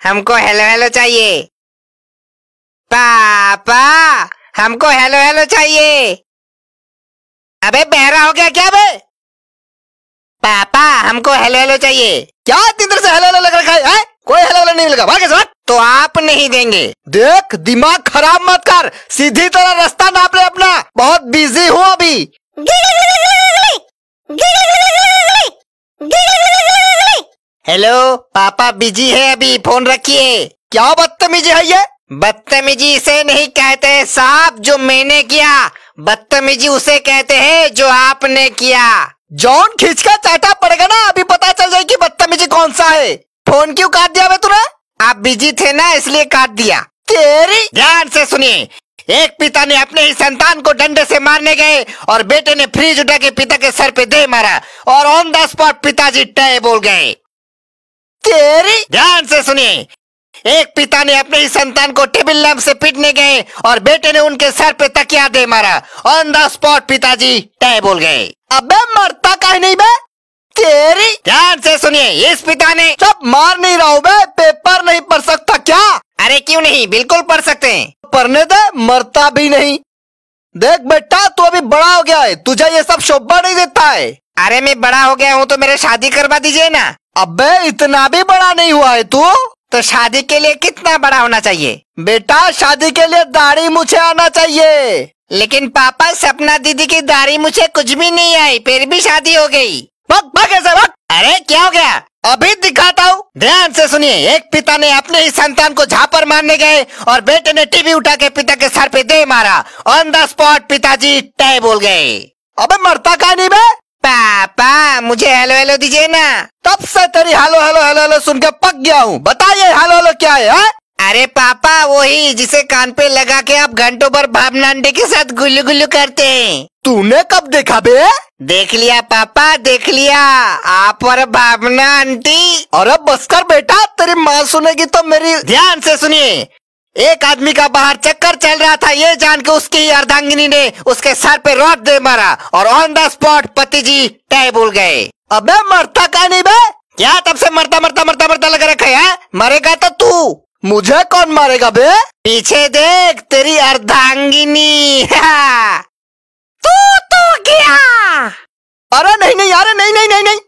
हमको hello hello चाहिए। पापा हमको हेलो हेलो चाहिए। अबे बहरा हो गया क्या बे? पापा हमको हेलो हेलो चाहिए। क्या इतनी देर से हेलो हेलो लग रखा है? कोई हेलो हेलो नहीं मिलेगा, भाग ऐसे भाग। तो आप नहीं देंगे? देख दिमाग खराब मत कर, सीधी तरह रास्ता नाप ले अपना, बहुत बिजी हूँ अभी। हेलो पापा बिजी है अभी, फोन रखिए। क्या बदतमीजी है ये? बदतमीजी इसे नहीं कहते साहब जो मैंने किया, बदतमीजी उसे कहते हैं जो आपने किया। जॉन खींच का चाटा पड़ेगा ना, अभी पता चल जाए कि बदतमीजी कौन सा है। फोन क्यों काट दिया बे तूने? आप बिजी थे ना इसलिए काट दिया। तेरी ध्यान से सुनिए, एक पिता ने अपने ही संतान को डंडे से मारने गए और बेटे ने फ्रिज उठा के पिता के सर पे दे मारा और ऑन द स्पॉट पिताजी टय बोल गए। तेरी ध्यान से सुनिए, एक पिता ने अपने ही संतान को टेबल लैंप से पीटने गए और बेटे ने उनके सर पे तकिया दे मारा, ऑन द स्पॉट पिताजी टय बोल गए। अबे मरता काहे नहीं बे? तेरी ध्यान से सुनिए, इस पिता ने सब मार नहीं रहा हूँ बे, पेपर नहीं पढ़ सकता क्या? अरे क्यों नहीं, बिल्कुल पढ़ सकते हैं। पढ़ने दे, मरता भी नहीं। देख बेटा तू अभी बड़ा हो गया है, तुझे ये सब शोभा नहीं देता है। अरे मैं बड़ा हो गया हूँ तो मेरे शादी करवा दीजिए ना। अबे इतना भी बड़ा नहीं हुआ है तू। तो शादी के लिए कितना बड़ा होना चाहिए? बेटा शादी के लिए दाढ़ी मूछें आना चाहिए। लेकिन पापा सपना दीदी की दाढ़ी मुझे कुछ भी नहीं आई, फिर भी शादी हो गई। भाग भाग ऐसे भाग। अरे क्या हो गया? अभी दिखाता हूँ। ध्यान से सुनिए, एक पिता ने अपने ही संतान को झापर मारने गए और बेटे ने टीवी उठा के पिता के सर पे दे मारा, ऑन द स्पॉट पिताजी टय बोल गए। अबे मरता का नहीं बे? पापा मुझे हेलो हेलो दीजिए ना। तब से तेरी हेलो हेलो हेलो हेलो सुन के पक गया हूँ, बताइए हेलो हेलो क्या है? अरे पापा वही जिसे कान पे लगा के आप घंटों भर भावना अंडे के साथ गुल्लू गुल्लू करते हैं। तूने कब देखा बे? देख लिया पापा देख लिया, आप और भावना आंटी। अरे बस कर बेटा, तेरी माँ सुनेगी तो मेरी। ध्यान से सुनिए, एक आदमी का बाहर चक्कर चल रहा था, ये जान के उसकी ही अर्धांगिनी ने उसके सर पे रॉड दे मारा और ऑन द स्पॉट पति जी टय बोल गए। अबे मरता का नहीं बे? क्या तब से मरता मरता मरता मरता लग रखा है? मरेगा तो तू। मुझे कौन मारेगा बे? पीछे देख तेरी अर्धांगिनी। तू तो गया। अरे नहीं नहीं, अरे नहीं नहीं नहीं नहीं।